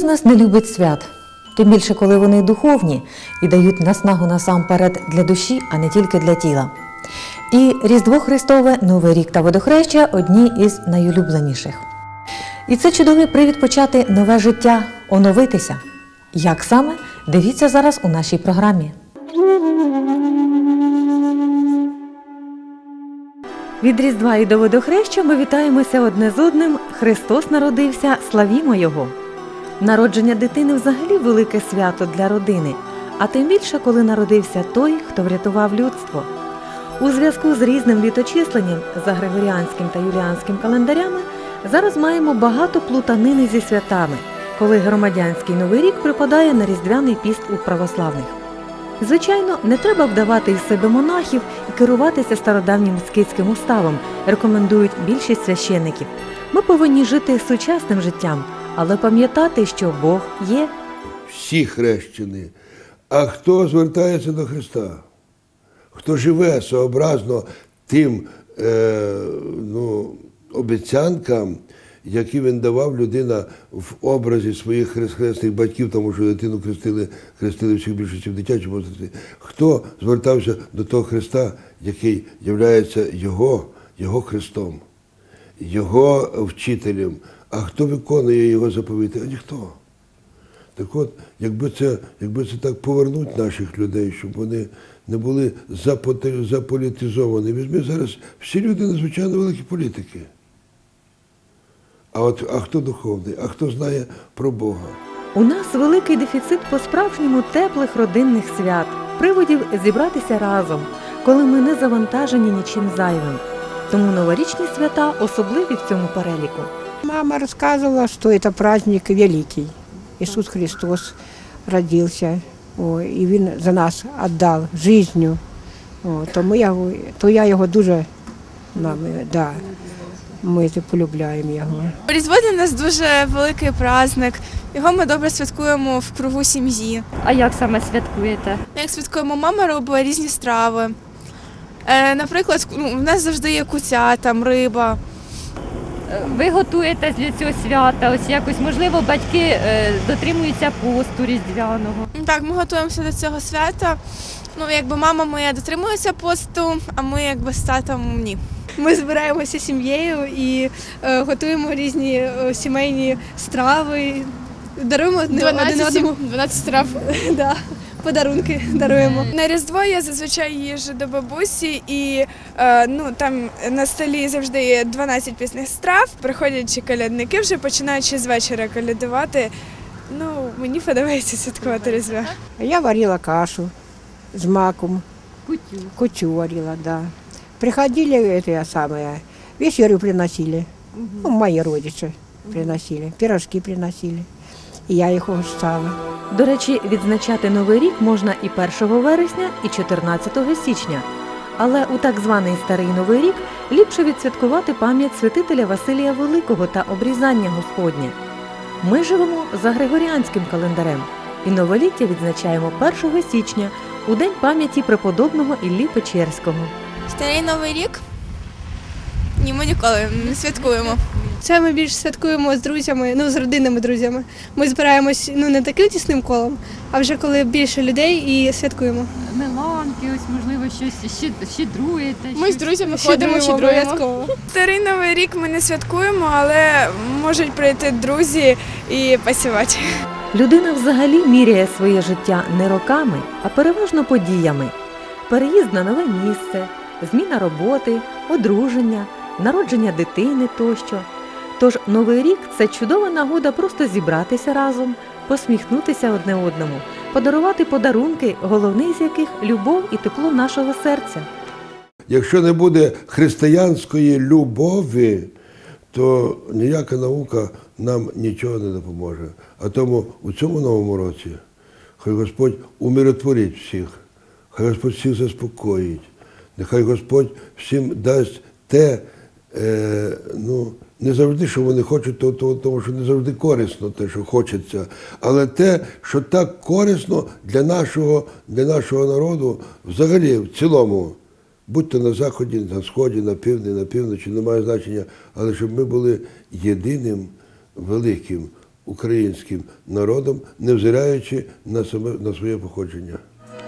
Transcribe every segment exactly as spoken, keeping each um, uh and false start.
нас не любить свят? Тим більше, коли вони духовні і дають наснагу насамперед для душі, а не тільки для тіла. І Різдво Христове, Новий рік та Водохреща – одні із найулюбленіших. І це чудовий привід почати нове життя, оновитися. Як саме? Дивіться зараз у нашій програмі. Від Різдва і до Водохреща ми вітаємося одне з одним. Христос народився, славімо Його! Народження дитини взагалі велике свято для родини, а тим більше, коли народився той, хто врятував людство. У зв'язку з різним літочисленням за григоріанським та юліанським календарями зараз маємо багато плутанини зі святами, коли громадянський Новий рік припадає на Різдвяний піст у православних. Звичайно, не треба вдавати із себе монахів і керуватися стародавнім скитським уставом, рекомендують більшість священиків. Ми повинні жити сучасним життям, але пам'ятати, що Бог є. Всі хрещені. А хто звертається до Христа? Хто живе сообразно тим е, ну, обіцянкам, які він давав людина в образі своїх хресних батьків, тому що дитину хрестили, хрестили всіх більшості в дитячому возрасті. Хто звертався до того Христа, який є його, його Христом, його вчителем, а хто виконує його заповіти? А ніхто. Так от, якби це, якби це так повернуть наших людей, щоб вони не були заполітизовані. Візьми зараз, всі люди надзвичайно великі політики. А от а хто духовний, а хто знає про Бога? У нас великий дефіцит по-справжньому теплих родинних свят, приводів зібратися разом, коли ми не завантажені нічим зайвим. Тому новорічні свята особливі в цьому переліку. Мама рассказывала, что это праздник великий. Иисус Христос родился, о, і Він за нас віддав життю. То, ми його, то я його дуже, да, ми полюбляємо його. Різдво для нас дуже великий праздник. Його ми добре святкуємо в кругу сім'ї. А як саме святкуєте? Як святкуємо, мама робить різні страви. Е, наприклад, ну, в нас завжди є куця, там риба. Ви готуєтесь для цього свята? Ось якось, можливо, батьки е, дотримуються посту різдвяного? Так, ми готуємося до цього свята. Ну, якби мама моя дотримується посту, а ми якби з татом ні. Ми збираємося сім'єю і е, готуємо різні е, сімейні страви. Даруємо один одному дванадцять страв. Да. Подарунки даруємо. На Різдво я зазвичай їжджу до бабусі і е, ну, там на столі завжди є дванадцять пісних страв. Приходять колядники, вже починаючи з вечора колядувати. Ну, мені подобається святкувати Різдво. Я варила кашу з маком. Кутю. Кутю варила, да. Приходили, это я самое, вечерю приносили. Угу. Ну, мои родичи приносили, пирожки приносили. І я їх угощала. До речі, відзначати Новий рік можна і першого вересня, і чотирнадцятого січня. Але у так званий Старий Новий рік ліпше відсвяткувати пам'ять святителя Василія Великого та обрізання Господнє. Ми живемо за григоріанським календарем і новоліття відзначаємо першого січня, у день пам'яті преподобного Іллі Печерського. Старий Новий рік? Ні, ми ніколи не святкуємо. Це ми більше святкуємо з друзями, ну, з родинними друзями. Ми збираємось, ну, не таким тісним колом, а вже коли більше людей і святкуємо. Меланки, ось, можливо, щось щедруєте. Ми з друзями ходимо, щедруємо. Старий Новий рік ми не святкуємо, але можуть прийти друзі і посівати. Людина взагалі міряє своє життя не роками, а переважно подіями. Переїзд на нове місце, зміна роботи, одруження, народження дитини тощо. Тож Новий рік – це чудова нагода просто зібратися разом, посміхнутися одне одному, подарувати подарунки, головний з яких – любов і тепло нашого серця. Якщо не буде християнської любові, то ніяка наука нам нічого не допоможе. А тому у цьому новому році хай Господь умиротворить всіх, хай Господь всіх заспокоїть, нехай Господь всім дасть те, е, ну, не завжди, що вони хочуть, то, то, тому що не завжди корисно те, що хочеться, але те, що так корисно для нашого, для нашого народу, взагалі, в цілому, будь-то на заході, на сході, на півдні, на півночі, немає значення, але щоб ми були єдиним великим українським народом, невзираючи на себе, на своє походження.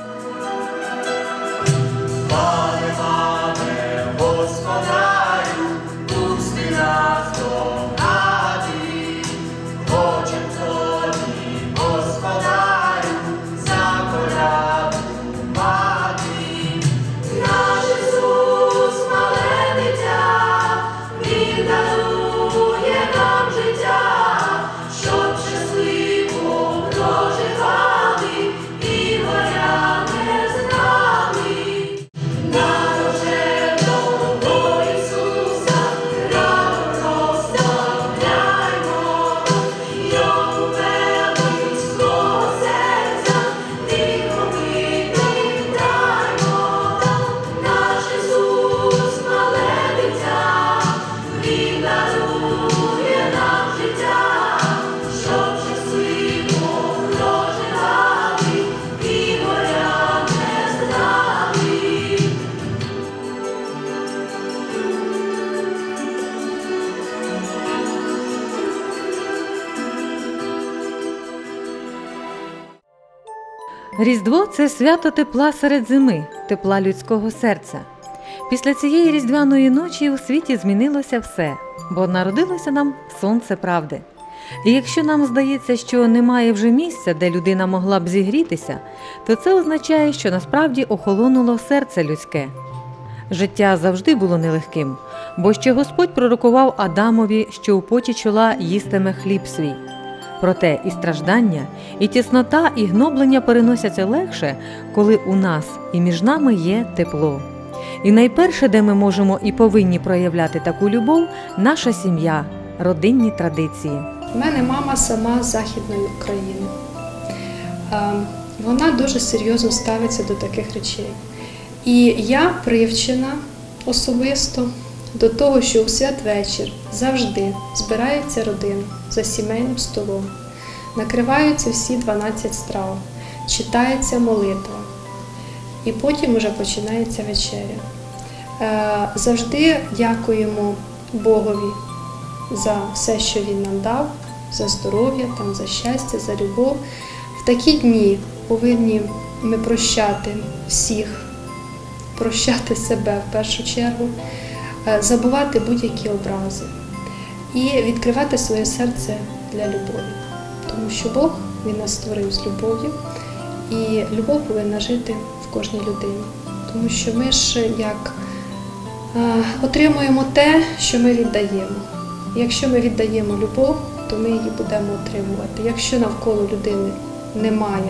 Різдво – це свято тепла серед зими, тепла людського серця. Після цієї різдвяної ночі у світі змінилося все, бо народилося нам сонце правди. І якщо нам здається, що немає вже місця, де людина могла б зігрітися, то це означає, що насправді охолонуло серце людське. Життя завжди було нелегким, бо ще Господь пророкував Адамові, що у поті чола їстиме хліб свій. Проте і страждання, і тіснота, і гноблення переносяться легше, коли у нас і між нами є тепло. І найперше, де ми можемо і повинні проявляти таку любов – наша сім'я, родинні традиції. У мене мама сама з Західної України. Вона дуже серйозно ставиться до таких речей. І я привчена особисто до того, що у святвечір завжди збирається родина за сімейним столом, накриваються всі дванадцять страв, читається молитва і потім вже починається вечеря. Завжди дякуємо Богові за все, що Він нам дав, за здоров'я, там, за щастя, за любов. В такі дні повинні ми прощати всіх, прощати себе в першу чергу, забувати будь-які образи і відкривати своє серце для любові. Тому що Бог, Він нас створив з любов'ю, і любов повинна жити в кожній людині. Тому що ми ж як е, отримуємо те, що ми віддаємо. І якщо ми віддаємо любов, то ми її будемо отримувати. Якщо навколо людини немає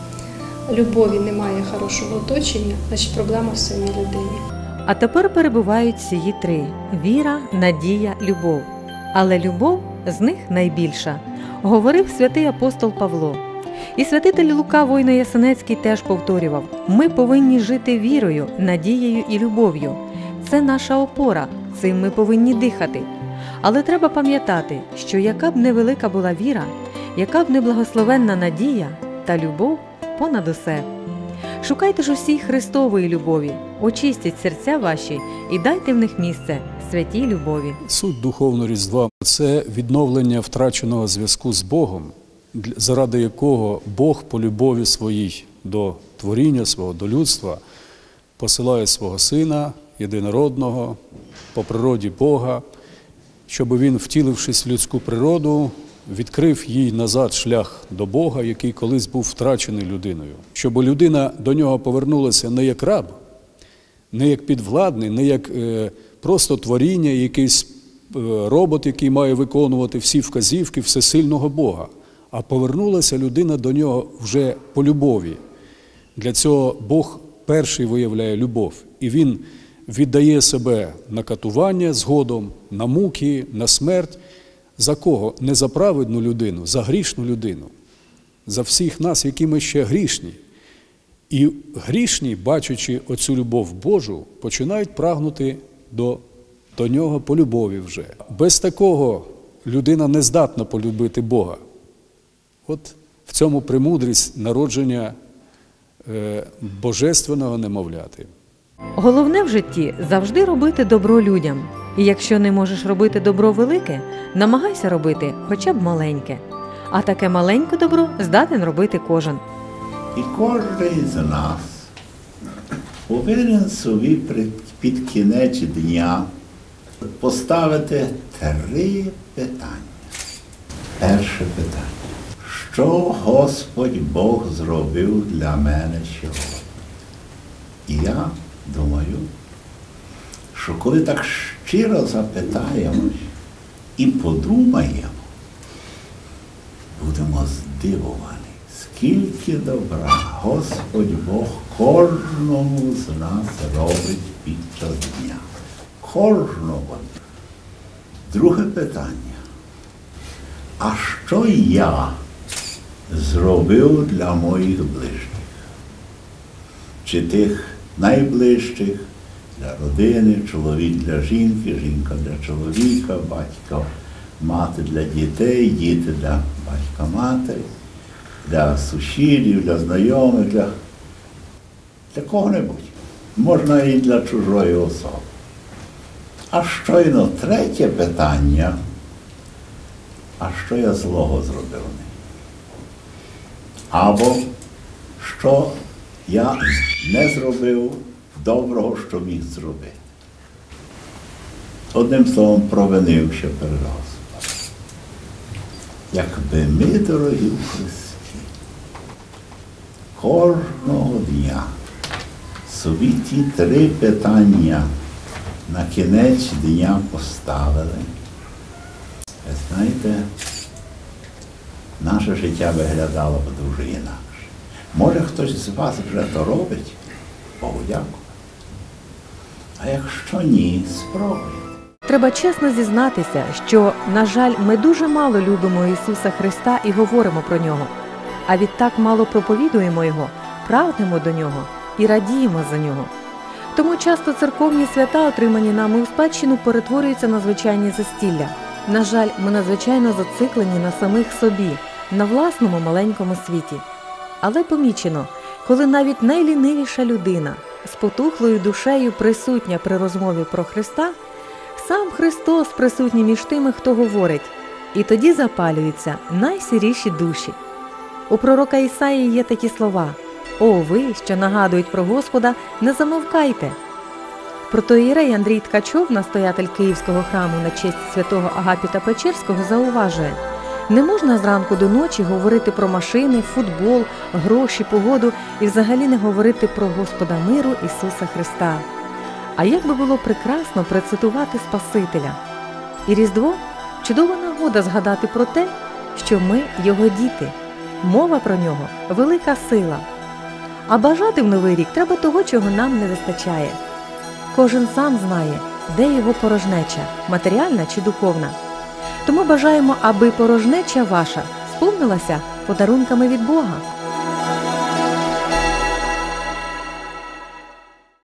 любові, немає хорошого оточення, значить проблема в самій людині. А тепер перебувають сії три – віра, надія, любов. Але любов з них найбільша, говорив святий апостол Павло. І святитель Лука Войно-Ясенецький теж повторював: ми повинні жити вірою, надією і любов'ю. Це наша опора, цим ми повинні дихати. Але треба пам'ятати, що яка б невелика була віра, яка б неблагословенна надія, та любов понад усе. Шукайте ж усій Христової любові, очистіть серця ваші і дайте в них місце святій любові. Суть духовного Різдва – це відновлення втраченого зв'язку з Богом, заради якого Бог по любові своїй до творіння свого, до людства посилає свого Сина єдинородного по природі Бога, щоб Він, втілившись в людську природу, відкрив їй назад шлях до Бога, який колись був втрачений людиною. Щоб людина до нього повернулася не як раб, не як підвладний, не як е, просто творіння, якийсь е, робот, який має виконувати всі вказівки всесильного Бога, а повернулася людина до нього вже по любові. Для цього Бог перший виявляє любов, і Він віддає себе на катування згодом, на муки, на смерть. За кого? Не за праведну людину, за грішну людину. За всіх нас, які ми ще грішні. І грішні, бачачи оцю любов Божу, починають прагнути до, до нього по любові вже. Без такого людина не здатна полюбити Бога. От в цьому премудрість народження е, божественного немовляти. Головне в житті – завжди робити добро людям. І якщо не можеш робити добро велике, намагайся робити хоча б маленьке. а таке маленьке добро здатен робити кожен. І кожен з нас повинен собі під кінець дня поставити три питання. Перше питання. Що Господь Бог зробив для мене сьогодні? І я думаю, що коли так щиро запитаємось і подумаємо, будемо здивовані, скільки добра Господь Бог кожному з нас робить під час дня. Кожного. Друге питання. А що я зробив для моїх ближніх? Чи тих найближчих, для родини, чоловік для жінки, жінка для чоловіка, батько, мати для дітей, діти для батька-матері, для сусідів, для знайомих, для, для кого-небудь. Можна і для чужої особи. А щойно третє питання, а що я злого зробив? Або що я не зробив доброго, що міг зробити. Одним словом, провинився перед Господом. Якби ми, дорогі в Христі, кожного дня собі ті три питання на кінець дня поставили, ви знаєте, наше життя виглядало б дуже інакше. Може, хтось з вас вже то робить? Богу дякую. А якщо ні, спробуйте. Треба чесно зізнатися, що, на жаль, ми дуже мало любимо Ісуса Христа і говоримо про Нього, а відтак мало проповідуємо Його, прагнемо до Нього і радіємо за Нього. Тому часто церковні свята, отримані нами у спадщину, перетворюються на звичайні застілля. На жаль, ми надзвичайно зациклені на самих собі, на власному маленькому світі. Але помічено, коли навіть найлінивіша людина з потухлою душею присутня при розмові про Христа, сам Христос присутній між тими, хто говорить, і тоді запалюються найсіріші душі. У пророка Ісаї є такі слова: «О, ви, що нагадують про Господа, не замовкайте». Протоієрей Андрій Ткачов, настоятель Київського храму на честь святого Агапіта Печерського, зауважує: не можна зранку до ночі говорити про машини, футбол, гроші, погоду і взагалі не говорити про Господа миру Ісуса Христа. А як би було прекрасно процитувати Спасителя. І Різдво – чудова нагода згадати про те, що ми Його діти. Мова про Нього – велика сила. А бажати в Новий рік треба того, чого нам не вистачає. Кожен сам знає, де його порожнеча – матеріальна чи духовна. Тому бажаємо, аби порожнеча ваша сповнилася подарунками від Бога.